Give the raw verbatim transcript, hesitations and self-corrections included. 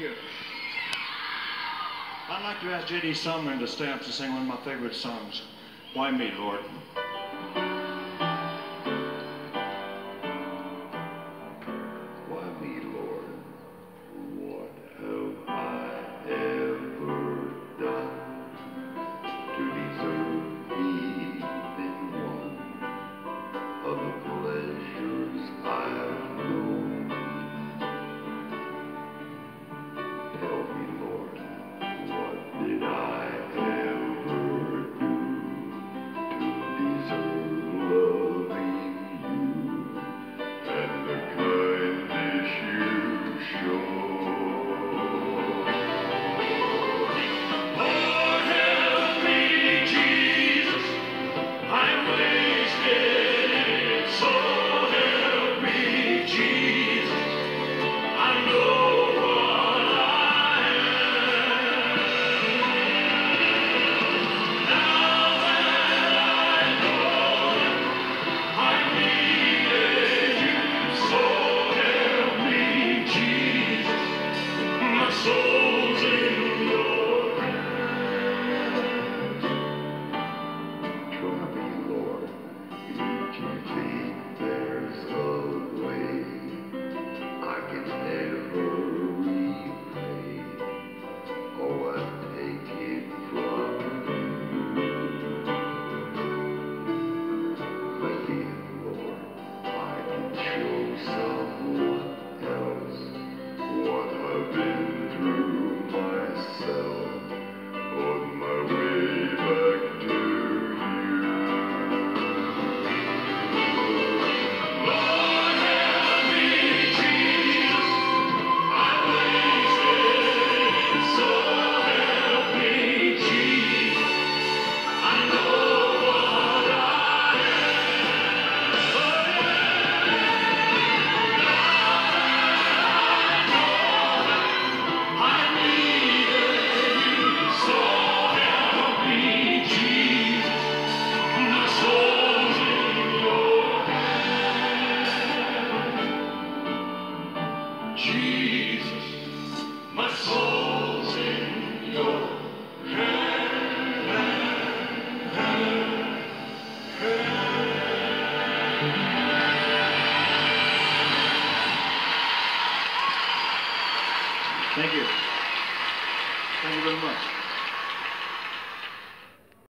you. I'd like to ask J D Sumner to stay up to sing one of my favorite songs, Why Me, Lord? Why me, Lord? What have I ever done to deserve even one of the